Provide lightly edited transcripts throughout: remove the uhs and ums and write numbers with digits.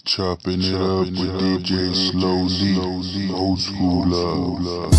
Chopping it up with DJ Slowly, Old School Love.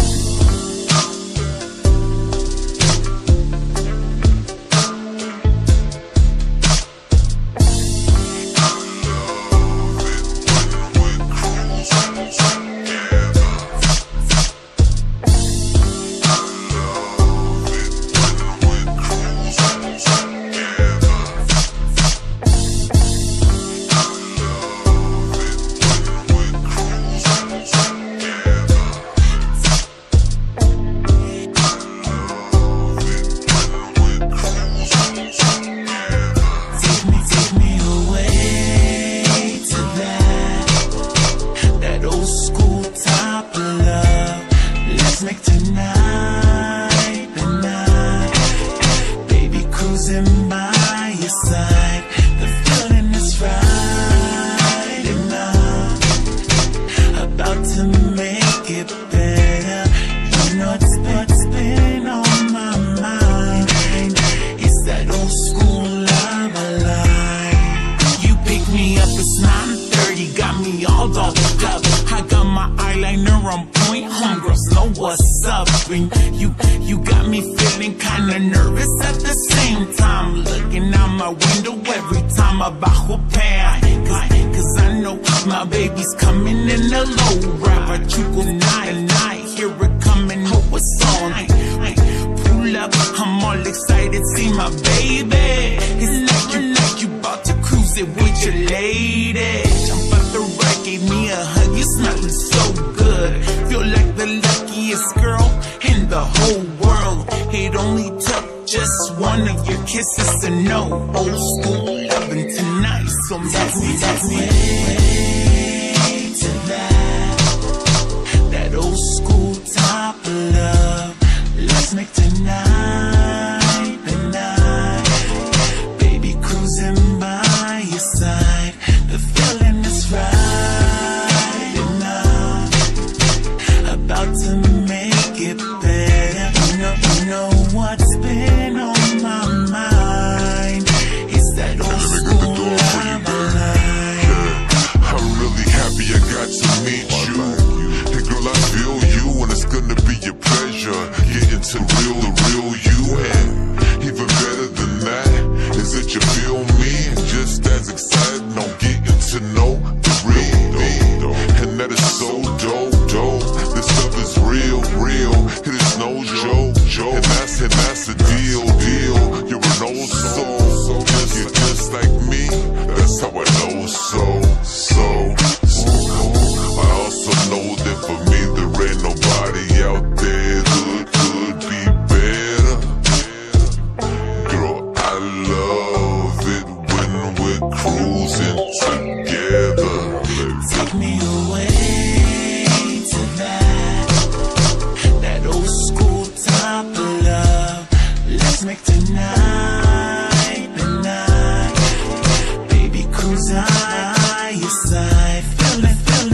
Make tonight the night, baby, cruising by your side. The feeling is right enough, about to make it better. You know it's been on my mind. It's that old school love alive. You pick me up, it's 9:30, got me all dolled up. I got my eyeliner on point, homegirls know what's up. And you got me feeling kinda nervous at the same time. Looking out my window every time I bajo pan. Cause I know my baby's coming in a low ride. But you go night, hear it coming, know what's on. Pull up, I'm all excited, see my baby. It's like you about to cruise it with your lady. Jump out the right, gave me a hug, you smelling so good. Feel like the luckiest girl in the whole world. It only took just one of your kisses to know old school loving tonight. So take me way to that old school type of love. Let's make tonight the night, baby, cruising by your side. The feeling is right enough, about to make it better. You know what's been on my mind. It's that old school love alive. Yeah, I'm really happy I got to meet you. Hey girl, I feel you, and it's gonna be a pleasure getting to the real you. And even better than that is that you feel me, and just as excited on getting to know the real. And that is so dope. This stuff is real. It is no joke. And that's the deal. You're an old soul, just like me. That's how I know. So I also know that for me there ain't nobody out there who could be better. Girl, I love it when we're cruising together. Take me away to that old school type of love. Let's make tonight the night, baby, cruise by your side. Feeling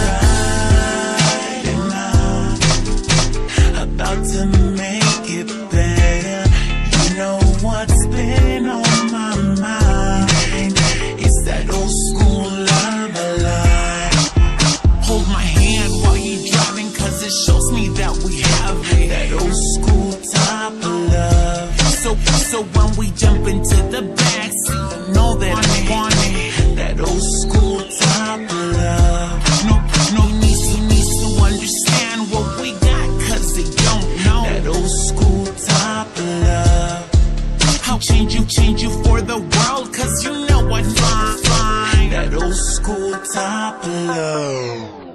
right enough, about to make it better. You know what's been on my mind. It's that old school love alive. Hold my hand while you're driving, cause it shows me that we have it. That old school type of love. So when we jump into the backseat, you know that I want it. That old school type of love. No needs to understand what we got, cause they don't know. That old school type of love. I'll change you for the world, cause you know what's fine. That old school type of love.